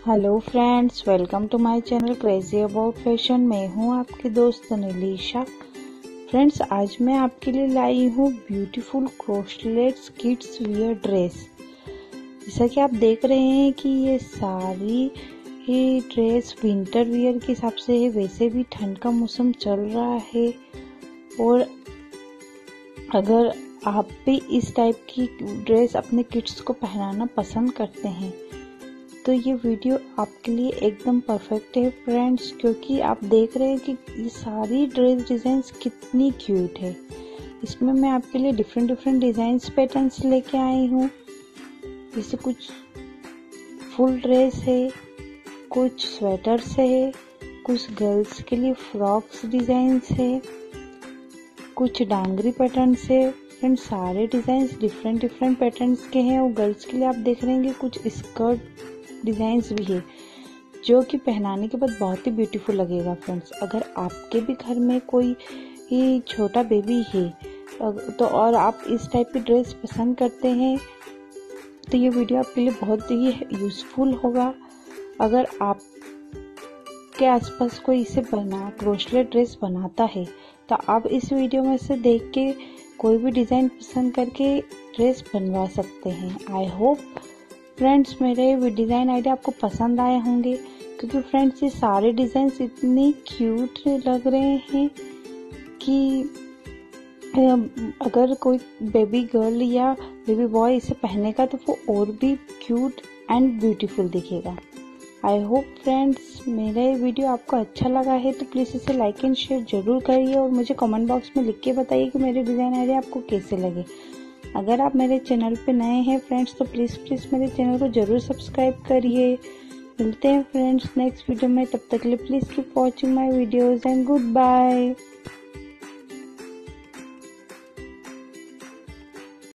Hello friends, welcome to my channel crazy about fashion. मैं हूं आपकी दोस्त नीलिशा। फ्रेंड्स, आज मैं आपके लिए लाई हूं beautiful crochets kids wear dress. जैसा कि आप देख रहे हैं कि ये सारी ही ड्रेस विंटर वियर के हिसाब से है। वैसे भी ठंड का मौसम चल रहा है और अगर आप भी इस टाइप की ड्रेस अपने किड्स को पहनाना पसंद करते हैं तो ये वीडियो आपके लिए एकदम परफेक्ट है फ्रेंड्स, क्योंकि आप देख रहे हैं कि ये सारी ड्रेस डिजाइन्स कितनी क्यूट है। इसमें मैं आपके लिए डिफरेंट डिजाइन्स पैटर्न्स लेके आई हूँ। जैसे कुछ फुल ड्रेस है, कुछ स्वेटर्स है, कुछ गर्ल्स के लिए फ्रॉक्स डिजाइन्स है, कुछ डांगरी पैटर्न्स है। फ्रेंड्स, सारे डिजाइन्स डिफरेंट पैटर्न्स के हैं और गर्ल्स के लिए आप देख रहे हैं कि कुछ स्कर्ट डिजाइन्स भी है जो कि पहनाने के बाद बहुत ही ब्यूटीफुल लगेगा। फ्रेंड्स, अगर आपके भी घर में कोई छोटा बेबी है तो और आप इस टाइप की ड्रेस पसंद करते हैं तो ये वीडियो आपके लिए बहुत ही यूजफुल होगा। अगर आपके आसपास कोई इसे क्रोशलेट ड्रेस बनाता है तो आप इस वीडियो में से देख के कोई भी डिज़ाइन पसंद करके ड्रेस बनवा सकते हैं। आई होप फ्रेंड्स मेरे डिज़ाइन आइडिया आपको पसंद आए होंगे, क्योंकि फ्रेंड्स ये सारे डिज़ाइंस इतने क्यूट लग रहे हैं कि अगर कोई बेबी गर्ल या बेबी बॉय इसे पहनेगा तो वो और भी क्यूट एंड ब्यूटीफुल दिखेगा। आई होप फ्रेंड्स मेरा ये वीडियो आपको अच्छा लगा है तो प्लीज़ इसे लाइक एंड शेयर जरूर करिए और मुझे कमेंट बॉक्स में लिख के बताइए कि मेरे डिज़ाइन आइडिया आपको कैसे लगे। अगर आप मेरे चैनल पे नए हैं फ्रेंड्स तो प्लीज़ मेरे चैनल को जरूर सब्सक्राइब करिए। मिलते हैं फ्रेंड्स नेक्स्ट वीडियो में, तब तक के लिए please keep watching my videos and good bye.